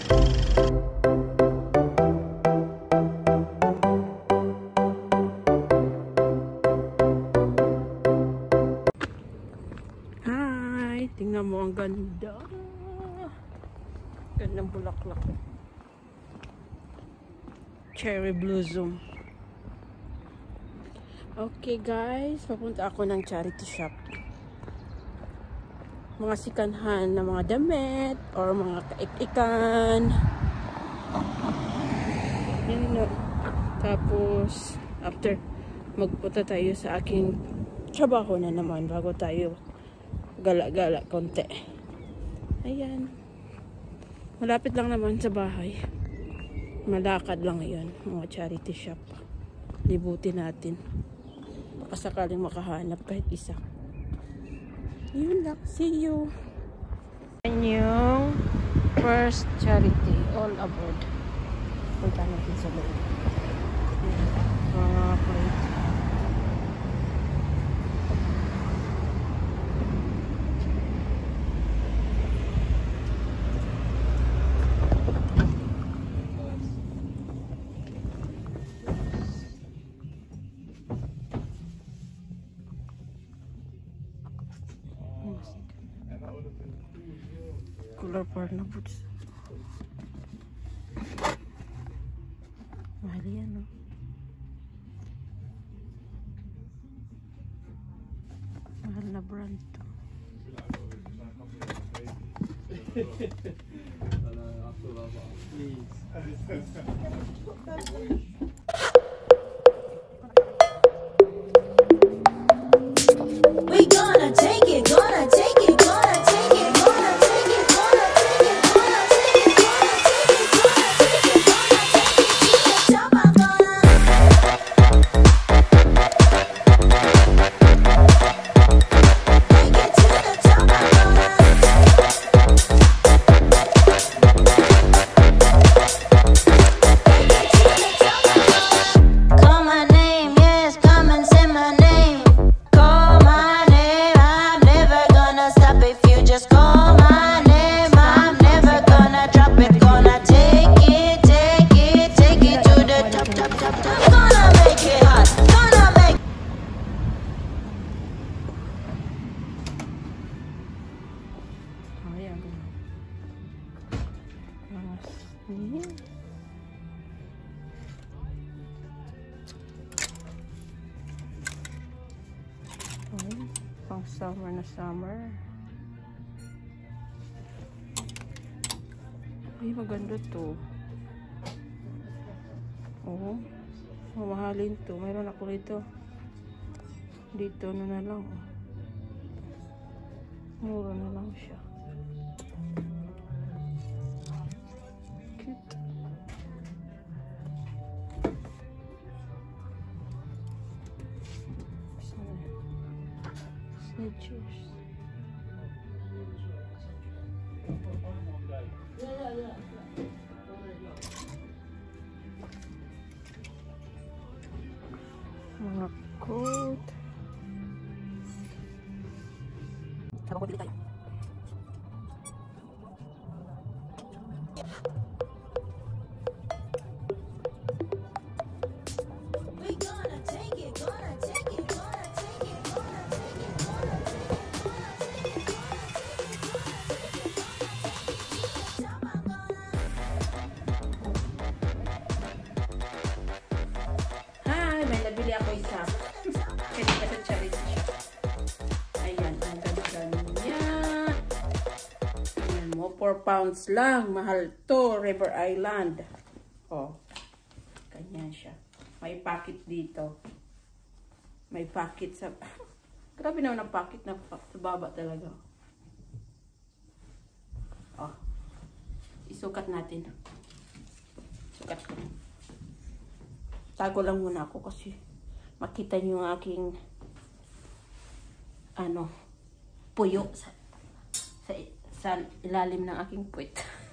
Hi! Tingnan mo, ang ganda. Gandang bulaklak. Cherry blossom. Okay guys, papunta ako ng charity shop. Mga sikanhan na mga damit or mga kaikikan. Yan na. Tapos, after magpunta tayo sa aking trabaho na naman bago tayo gala-gala konti. Ayan. Malapit lang naman sa bahay. Malakad lang yun. Mga charity shop. Libutin natin. Baka sakaling makahanap kahit isa. Yun lang. See you. Yan yung first charity. All aboard. Punta natin sa loob. Mga plate. Color par na boots. Mahal yan, no? Mahal na brand to. We gonna take it, gonna take it, gonna take it, gonna take it, gonna take it, gonna take it, gonna take it, gonna take it, gonna take it to the top. I'm gonna take it to the top. I'm gonna call my name, yes, come and say my name. Call my name, I'm never gonna stop if you just call my name. I'm never gonna drop it, gonna take it, take it, take it to the top, top, top, top. Gonna make it hot, gonna make Ayan. Ayan. Ay, pang summer na summer. Ay, maganda to. Oo. Mamahalin to. Mayroon ako nito. Dito na lang. Oh. Mura na lang siya. Cute. Snitchers. Mga coat. Habang pabili tayo. we gonna take it, gonna take it, gonna take it, gonna take it, gonna take it, gonna take it, gonna take it, gonna take it, gonna take it to the top. I'm gonna Hi! May nabili ako isa. Kanina sa charity shop. Ayan. Ang ganda niya. Ayan mo. 4 pounds lang. Mahal to. River Island. Oh. Ganyan siya. May pocket dito. May pocket sa... Grabe naman ang pocket na sa baba talaga. Oh. Isukat natin. Sukat ko. Tago lang muna ako kasi makita niyo yung aking puyo sa ilalim ng aking puwet.